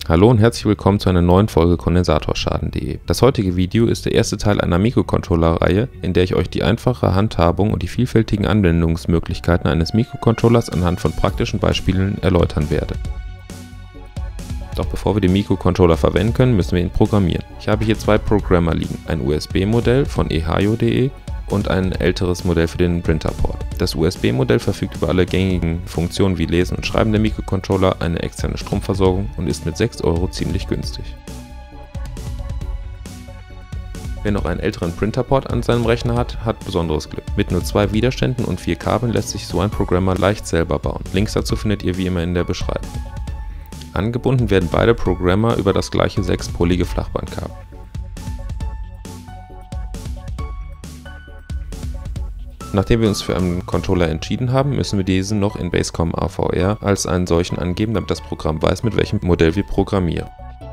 Hallo und herzlich willkommen zu einer neuen Folge Kondensatorschaden.de. Das heutige Video ist der erste Teil einer Mikrocontroller-Reihe, in der ich euch die einfache Handhabung und die vielfältigen Anwendungsmöglichkeiten eines Mikrocontrollers anhand von praktischen Beispielen erläutern werde. Doch bevor wir den Mikrocontroller verwenden können, müssen wir ihn programmieren. Ich habe hier zwei Programmer liegen, ein USB-Modell von ehayo.de und ein älteres Modell für den Printerport. Das USB-Modell verfügt über alle gängigen Funktionen wie Lesen und Schreiben der Mikrocontroller, eine externe Stromversorgung und ist mit 6 € ziemlich günstig. Wer noch einen älteren Printerport an seinem Rechner hat, hat besonderes Glück. Mit nur 2 Widerständen und 4 Kabeln lässt sich so ein Programmer leicht selber bauen. Links dazu findet ihr wie immer in der Beschreibung. Angebunden werden beide Programmer über das gleiche 6-polige Flachbandkabel. Nachdem wir uns für einen Controller entschieden haben, müssen wir diesen noch in Basecom AVR als einen solchen angeben, damit das Programm weiß, mit welchem Modell wir programmieren.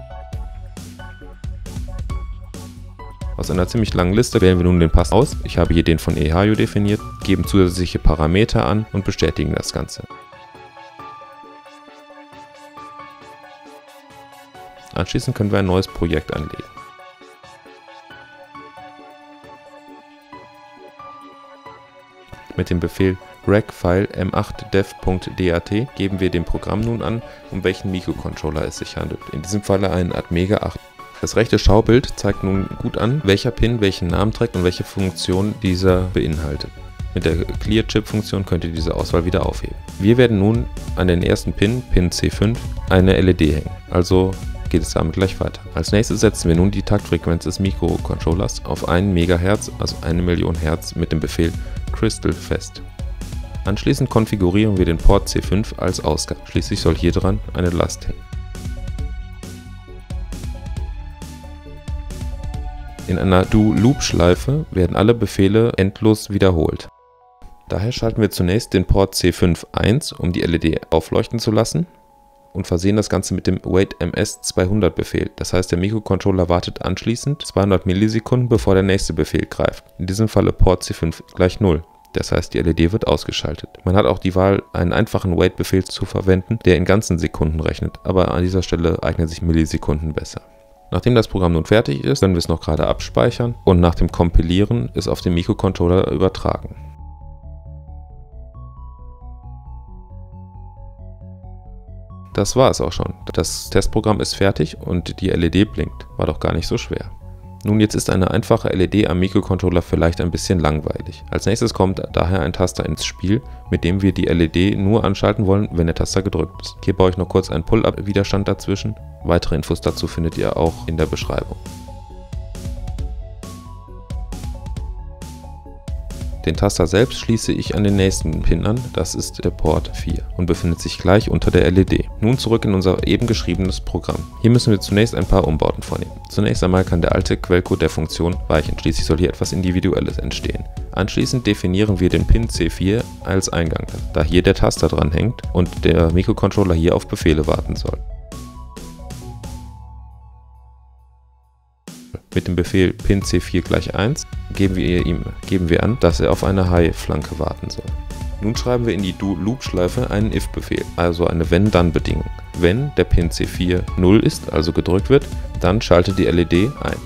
Aus einer ziemlich langen Liste wählen wir nun den passenden aus. Ich habe hier den von ehayo definiert, geben zusätzliche Parameter an und bestätigen das Ganze. Anschließend können wir ein neues Projekt anlegen. Mit dem Befehl recfile m8dev.dat geben wir dem Programm nun an, um welchen Mikrocontroller es sich handelt, in diesem Falle einen Atmega 8. Das rechte Schaubild zeigt nun gut an, welcher Pin welchen Namen trägt und welche Funktion dieser beinhaltet. Mit der Clear-Chip-Funktion könnt ihr diese Auswahl wieder aufheben. Wir werden nun an den ersten Pin C5, eine LED hängen, also geht es damit gleich weiter. Als nächstes setzen wir nun die Taktfrequenz des Mikrocontrollers auf 1 MHz, also 1 Million Hertz mit dem Befehl Crystal fest. Anschließend konfigurieren wir den Port C5 als Ausgang, schließlich soll hier dran eine Last hängen. In einer Do-Loop-Schleife werden alle Befehle endlos wiederholt. Daher schalten wir zunächst den Port C5-1, um die LED aufleuchten zu lassen, und versehen das Ganze mit dem waitms200 Befehl. Das heißt, der Mikrocontroller wartet anschließend 200 Millisekunden, bevor der nächste Befehl greift. In diesem Falle Port C5 gleich 0. Das heißt, die LED wird ausgeschaltet. Man hat auch die Wahl, einen einfachen Wait-Befehl zu verwenden, der in ganzen Sekunden rechnet, aber an dieser Stelle eignen sich Millisekunden besser. Nachdem das Programm nun fertig ist, können wir es noch gerade abspeichern und nach dem Kompilieren es auf den Mikrocontroller übertragen. Das war es auch schon. Das Testprogramm ist fertig und die LED blinkt. War doch gar nicht so schwer. Nun, jetzt ist eine einfache LED am Mikrocontroller vielleicht ein bisschen langweilig. Als nächstes kommt daher ein Taster ins Spiel, mit dem wir die LED nur anschalten wollen, wenn der Taster gedrückt ist. Hier baue ich noch kurz einen Pull-Up-Widerstand dazwischen. Weitere Infos dazu findet ihr auch in der Beschreibung. Den Taster selbst schließe ich an den nächsten Pin an, das ist der Port 4 und befindet sich gleich unter der LED. Nun zurück in unser eben geschriebenes Programm. Hier müssen wir zunächst ein paar Umbauten vornehmen. Zunächst einmal kann der alte Quellcode der Funktion weichen, schließlich soll hier etwas Individuelles entstehen. Anschließend definieren wir den Pin C4 als Eingang, da hier der Taster dran hängt und der Mikrocontroller hier auf Befehle warten soll. Mit dem Befehl pin C4 gleich 1 geben wir an, dass er auf eine High-Flanke warten soll. Nun schreiben wir in die Do-Loop-Schleife einen if-Befehl, also eine Wenn-Dann-Bedingung. Wenn der Pin C4 0 ist, also gedrückt wird, dann schaltet die LED ein.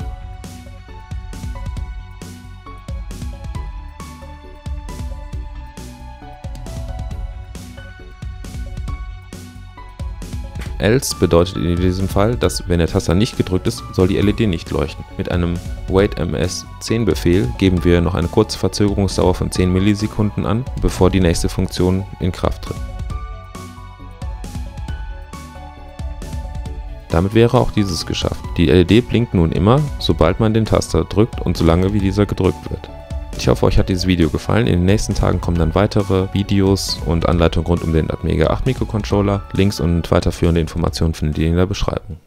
Else bedeutet in diesem Fall, dass wenn der Taster nicht gedrückt ist, soll die LED nicht leuchten. Mit einem waitms10 Befehl geben wir noch eine kurze Verzögerungsdauer von 10 Millisekunden an, bevor die nächste Funktion in Kraft tritt. Damit wäre auch dieses geschafft. Die LED blinkt nun immer, sobald man den Taster drückt und solange wie dieser gedrückt wird. Ich hoffe, euch hat dieses Video gefallen. In den nächsten Tagen kommen dann weitere Videos und Anleitungen rund um den Atmega 8 Mikrocontroller. Links und weiterführende Informationen findet ihr in der Beschreibung.